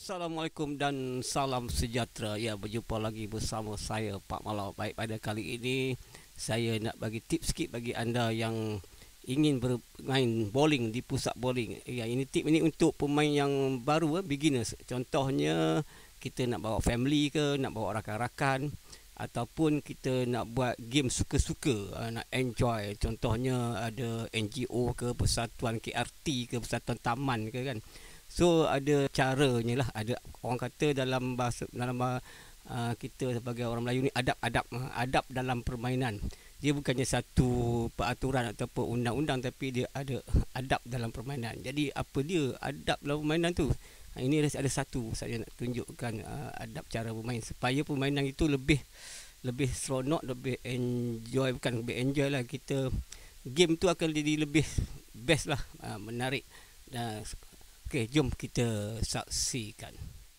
Assalamualaikum dan salam sejahtera. Ya, berjumpa lagi bersama saya Pak Malau. Baik, pada kali ini saya nak bagi tips sikit bagi anda yang ingin bermain bowling di pusat bowling. Ya, ini tip ini untuk pemain yang baru, beginners. Contohnya kita nak bawa family ke, nak bawa rakan-rakan, ataupun kita nak buat game suka-suka, nak enjoy. Contohnya ada NGO ke, persatuan KRT ke, persatuan taman ke kan. So ada caranya lah, ada orang kata dalam bahasa kita sebagai orang Melayu ni adab dalam permainan. Dia bukannya satu peraturan ataupun undang-undang, tapi dia ada adab dalam permainan. Jadi apa dia adab dalam permainan tu? Ini ada satu saya nak tunjukkan adab cara bermain supaya permainan itu lebih seronok, lebih enjoy, bukan lebih enjoy lah, kita game tu akan jadi lebih best lah, menarik. Dan okey, jom kita saksikan.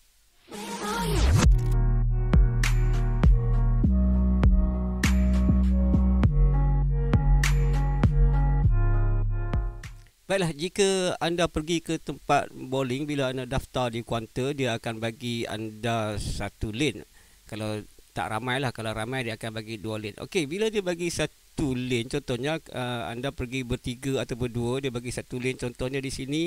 Baiklah, jika anda pergi ke tempat bowling, bila anda daftar di kaunter, dia akan bagi anda satu lane. Kalau tak ramai lah, kalau ramai dia akan bagi dua lane. Okey, bila dia bagi satu lane, contohnya anda pergi bertiga atau berdua, dia bagi satu lane. Contohnya di sini,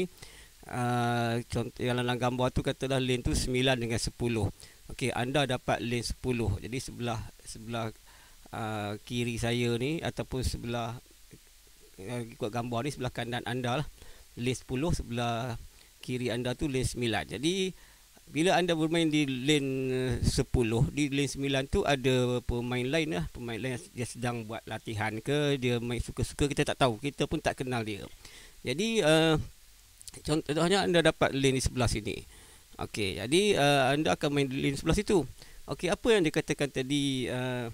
contoh dalam gambar tu katalah lane tu 9 dengan 10. Okey, anda dapat lane 10. Jadi sebelah kiri saya ni ataupun sebelah ikut gambar ni, sebelah kanan anda lah lane 10, sebelah kiri anda tu lane 9. Jadi bila anda bermain di lane 10, di lane 9 tu ada pemain lain lah, pemain lain dia sedang buat latihan ke, dia main suka-suka, kita tak tahu, kita pun tak kenal dia. Jadi contohnya anda dapat lane di sebelah sini. Okey, jadi anda akan main di lane sebelah situ. Okey, apa yang dikatakan tadi,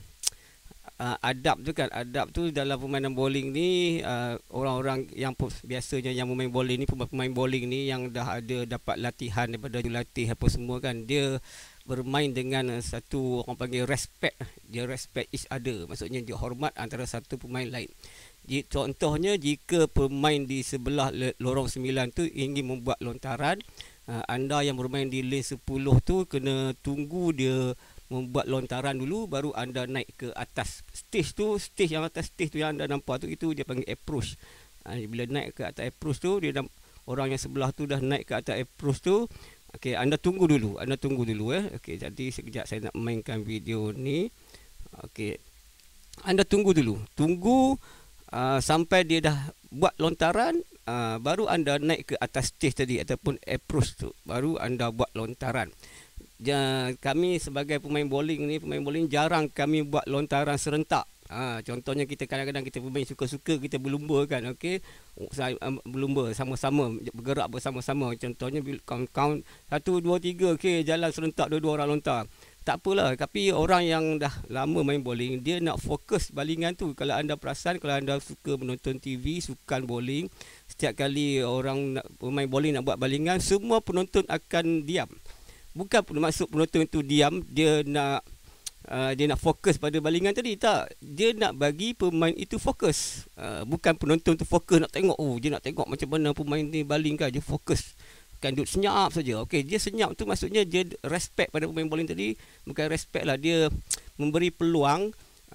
adab tu kan. Adab tu dalam permainan bowling ni, orang-orang yang biasanya yang bermain bowling ni, pemain bowling ni yang dah ada dapat latihan daripada jurulatih apa semua kan, dia bermain dengan satu, orang panggil respect. Dia respect each other, maksudnya dia hormat antara satu pemain lain. Contohnya jika pemain di sebelah lorong 9 tu ingin membuat lontaran, anda yang bermain di lane 10 tu kena tunggu dia membuat lontaran dulu, baru anda naik ke atas stage tu. Stage yang atas stage tu yang anda nampak tu, itu dia panggil approach. Bila naik ke atas approach tu, orang yang sebelah tu dah naik ke atas approach tu. Okey, anda tunggu dulu Okey, jadi sekejap saya nak mainkan video ni. Okey, anda tunggu dulu, sampai dia dah buat lontaran, baru anda naik ke atas stage tadi ataupun approach tu, baru anda buat lontaran. Kami sebagai pemain bowling jarang kami buat lontaran serentak. Contohnya kita kadang-kadang kita bermain suka-suka, kita berlumba kan. Okey, berlumba sama-sama, bergerak bersama-sama. Contohnya count 1 2 3, okey, jalan serentak, dua-dua orang lontar. Tak apalah, tapi orang yang dah lama main bowling, dia nak fokus balingan tu. Kalau anda perasan, kalau anda suka menonton TV, sukan bowling, setiap kali orang nak bermain bowling nak buat balingan, semua penonton akan diam. Bukan maksud penonton itu diam, dia nak fokus pada balingan tadi. Tak, dia nak bagi pemain itu fokus. Bukan penonton tu fokus nak tengok, dia nak tengok macam mana pemain ni baling kan. Dia fokus, kan duduk senyap saja. Okey, dia senyap tu maksudnya dia respect pada pemain bowling tadi. Bukan respect lah, dia memberi peluang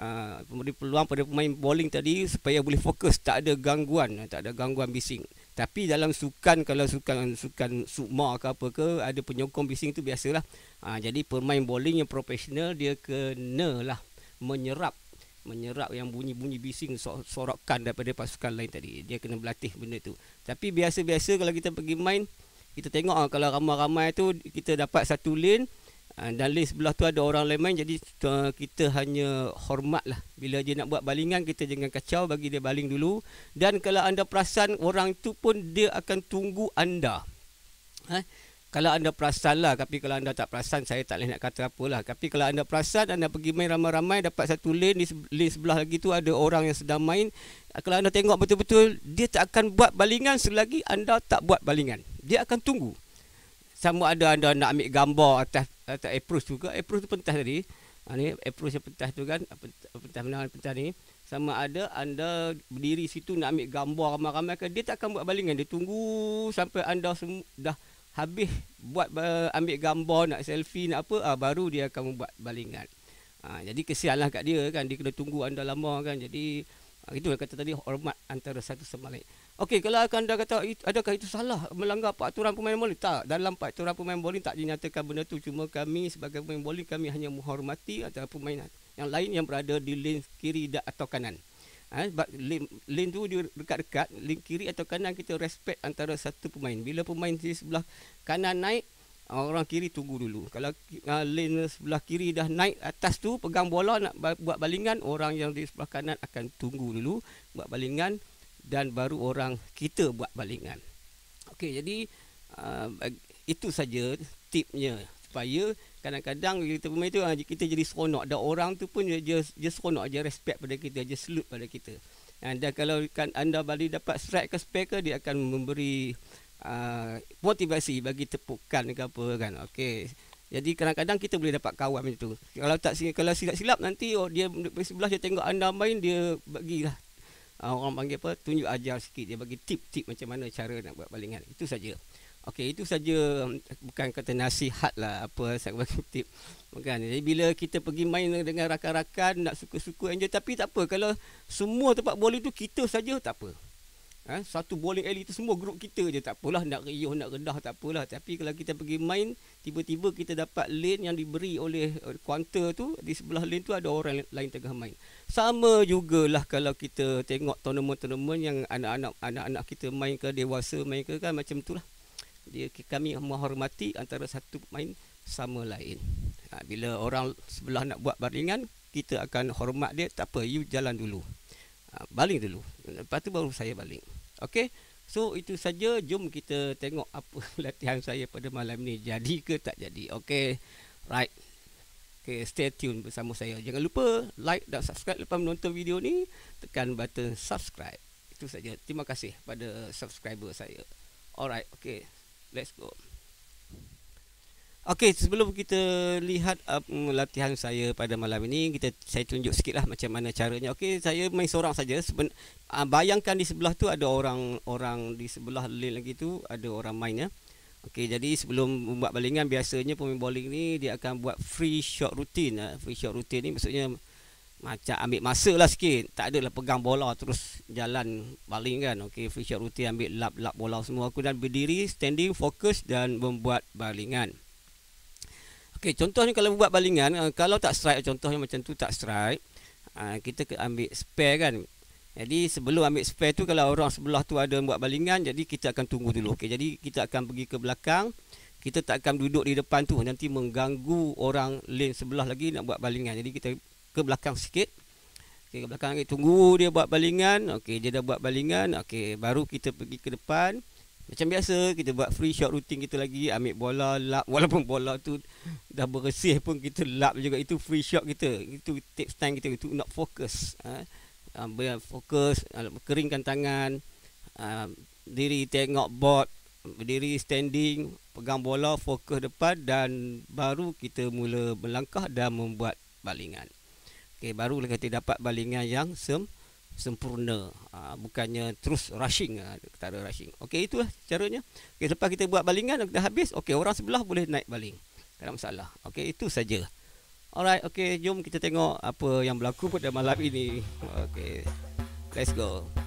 pada pemain bowling tadi supaya boleh fokus, tak ada gangguan bising. Tapi dalam sukan, kalau sukan sukma ke apa ke, ada penyokong bising tu biasalah. Jadi pemain bowling yang profesional, dia kenalah menyerap yang bunyi-bunyi bising, sorokan daripada pasukan lain tadi. Dia kena berlatih benda tu. Tapi biasa-biasa kalau kita pergi main, kita tengok kalau ramai-ramai tu kita dapat satu lane, dan lane sebelah tu ada orang lain main. Jadi kita hanya hormatlah. Bila dia nak buat balingan, kita jangan kacau, bagi dia baling dulu. Dan kalau anda perasan, orang tu pun dia akan tunggu anda. Kalau anda perasan lah, tapi kalau anda tak perasan, saya tak boleh nak kata apalah. Tapi kalau anda perasan, anda pergi main ramai-ramai, dapat satu lane, di lane sebelah lagi tu ada orang yang sedang main. Kalau anda tengok betul-betul, dia tak akan buat balingan selagi anda tak buat balingan. Dia akan tunggu. Sama ada anda nak ambil gambar atas approach juga. Approach tu pentas tadi. Ni approach yang pentas tu kan. Pentas ni. Sama ada anda berdiri situ nak ambil gambar ramai-ramai kan. Dia tak akan buat balingan. Dia tunggu sampai anda dah habis buat ambil gambar, nak selfie, nak apa, baru dia akan membuat balingan. Jadi kesianlah kat dia kan, dia kena tunggu anda lama kan. Jadi itu yang kata tadi, hormat antara satu sama lain. Okey, kalau anda kata adakah itu salah, melanggar peraturan pemain bowling? Tak, dalam peraturan pemain bowling tak dinyatakan benda tu. Cuma kami sebagai pemain bowling, kami hanya menghormati antara pemain yang lain yang berada di lane kiri atau kanan. Lane tu dia dekat-dekat, lane kiri atau kanan, kita respect antara satu pemain. Bila pemain di sebelah kanan naik, orang kiri tunggu dulu. Kalau lane sebelah kiri dah naik atas tu, pegang bola nak buat balingan, orang yang di sebelah kanan akan tunggu dulu buat balingan, dan baru orang kita buat balingan. Okey, jadi itu saja tipnya, supaya kadang-kadang kita pemain tu kita jadi seronok, dan orang tu pun dia seronok, dia respect pada kita, dia salute pada kita. Dan kalau anda balik dapat strike ke spare ke, dia akan memberi motivasi, bagi tepukan ke apa kan. Okey, jadi kadang-kadang kita boleh dapat kawan macam tu. Kalau silap-silap nanti dia di sebelah, dia tengok anda main, dia bagilah orang panggil apa, tunjuk ajar sikit, dia bagi tip-tip macam mana cara nak buat balingan. Itu saja. Okey, itu saja, bukan kata nasihat lah apa, saya bagi tip. Bukan. Jadi bila kita pergi main dengan rakan-rakan, nak suka-suka enjoy, tapi tak apa kalau semua tempat bowling tu kita saja, tak apa. Satu bowling alley tu semua grup kita je, tak apalah, nak riuh nak redah tak apalah. Tapi kalau kita pergi main, tiba-tiba kita dapat lane yang diberi oleh counter tu, di sebelah lane tu ada orang lain tengah main. Sama jugalah kalau kita tengok tournament-tournament yang anak-anak kita main ke, dewasa main ke kan, macam itulah. Kami menghormati antara satu pemain sama lain. Bila orang sebelah nak buat balingan, kita akan hormat dia, tak apa, you jalan dulu, baling dulu, lepas tu baru saya baling. Okey, so itu saja. Jom kita tengok apa latihan saya pada malam ni, jadi ke tak jadi. Okey, right. Okey, stay tune bersama saya. Jangan lupa like dan subscribe lepas menonton video ni, tekan button subscribe. Itu saja. Terima kasih pada subscriber saya. Alright, okey, let's go. Okey, sebelum kita lihat latihan saya pada malam ini, saya tunjuk sikitlah macam mana caranya. Okey, saya main seorang saja. Bayangkan di sebelah tu ada orang di sebelah lane lagi tu ada orang main ya. Okey, jadi sebelum membuat balingan, biasanya pemain bowling ni dia akan buat free shot routine. Free shot routine ni maksudnya macam ambil masa lah sikit. Tak adalah pegang bola terus jalan baling kan. Okey, free shot routine, ambil lap bola semua. Aku dan berdiri, standing, fokus dan membuat balingan. Okey, contohnya kalau buat balingan, kalau tak strike, contohnya macam tu tak strike, kita ambil spare kan. Jadi sebelum ambil spare tu, kalau orang sebelah tu ada buat balingan, jadi kita akan tunggu dulu. Okey, jadi kita akan pergi ke belakang. Kita tak akan duduk di depan tu, nanti mengganggu orang lane sebelah lagi nak buat balingan. Jadi kita ke belakang sikit. Okey, ke belakang lagi, tunggu dia buat balingan. Okey, dia dah buat balingan. Okey, baru kita pergi ke depan. Macam biasa, kita buat free shot routine kita lagi, ambil bola, lap. Walaupun bola tu dah bersih pun kita lap juga. Itu free shot kita. Itu take time kita. Itu nak fokus. Fokus, keringkan tangan, diri tengok board, berdiri standing, pegang bola, fokus depan, dan baru kita mula melangkah dan membuat balingan. Okey, barulah kita dapat balingan yang sempurna, bukannya terus rushing, ketara rushing. Okey, itulah caranya. Okey, lepas kita buat balingan dah habis, okey, orang sebelah boleh naik baling, tak ada masalah. Okey, itu saja. Alright, okey, jom kita tengok apa yang berlaku pada malam ini. Okey, let's go.